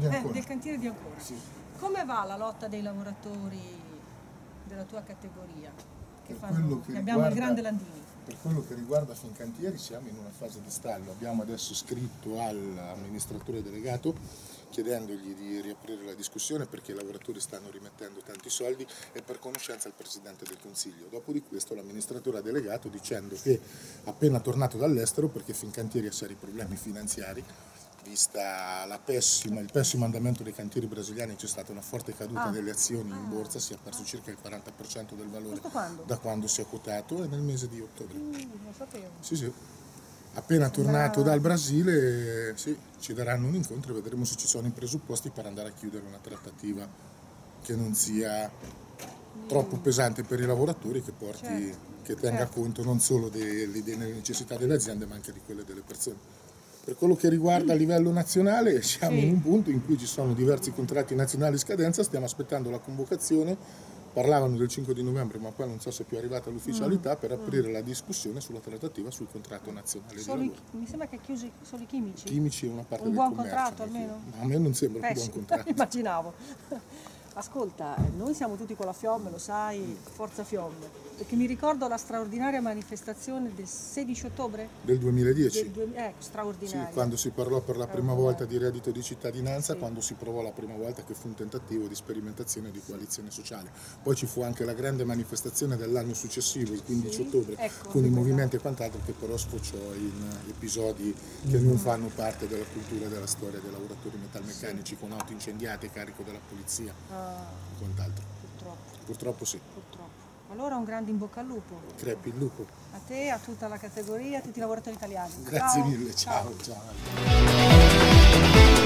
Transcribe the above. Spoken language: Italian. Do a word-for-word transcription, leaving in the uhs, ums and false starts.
di Eh, Ancona. del cantiere di Ancona. Sì. Come va la lotta dei lavoratori della tua categoria? Che, Per fanno, quello che, che abbiamo il riguarda- grande Landini. Per quello che riguarda Fincantieri siamo in una fase di stallo. Abbiamo adesso scritto all'amministratore delegato chiedendogli di riaprire la discussione perché i lavoratori stanno rimettendo tanti soldi e per conoscenza al Presidente del Consiglio. Dopo di questo l'amministratore ha delegato dicendo che appena tornato dall'estero, perché Fincantieri ha seri problemi finanziari, vista la pessima, il pessimo andamento dei cantieri brasiliani, c'è stata una forte caduta Ah. delle azioni in Ah. borsa, si è perso circa il quaranta per cento del valore Questo quando? da quando si è quotato e nel mese di ottobre. Uh, non sapevo. Sì, sì. Appena Sembra- tornato dal Brasile, sì, ci daranno un incontro e vedremo se ci sono i presupposti per andare a chiudere una trattativa che non sia troppo pesante per i lavoratori, che porti, Certo, che tenga certo. conto non solo delle, delle necessità delle aziende ma anche di quelle delle persone. Per quello che riguarda a livello nazionale siamo Sì. in un punto in cui ci sono diversi contratti nazionali in scadenza, stiamo aspettando la convocazione, parlavano del cinque di novembre ma poi non so se è più arrivata l'ufficialità, per aprire la discussione sulla trattativa sul contratto nazionale Solo di i, lavoro. mi sembra che chiusi solo i chimici. Chimici è una parte Un del buon commercio. contratto perché- almeno? ma a me non sembra un buon Pessimo, contratto. immaginavo. Ascolta, eh, noi siamo tutti con la Fiom, lo sai, forza Fiom, perché mi ricordo la straordinaria manifestazione del sedici ottobre? Del duemiladieci. Del due- eh, Sì, straordinaria. quando si parlò per la prima Straordinaria. volta di reddito di cittadinanza, Sì. quando si provò la prima volta che fu un tentativo di sperimentazione di coalizione sociale. Poi ci fu anche la grande manifestazione dell'anno successivo, il quindici Sì, ottobre, ecco, con i ricordavo. movimenti e quant'altro, che però sfociò in episodi che non fanno parte della cultura e della storia dei lavoratori metalmeccanici, con auto incendiate, carico della polizia Ah, e quant'altro. purtroppo, Purtroppo sì. purtroppo. Allora un grande in bocca al lupo. Crepi il lupo. A te, a tutta la categoria, a tutti i lavoratori italiani. Grazie Ciao. mille, ciao. ciao.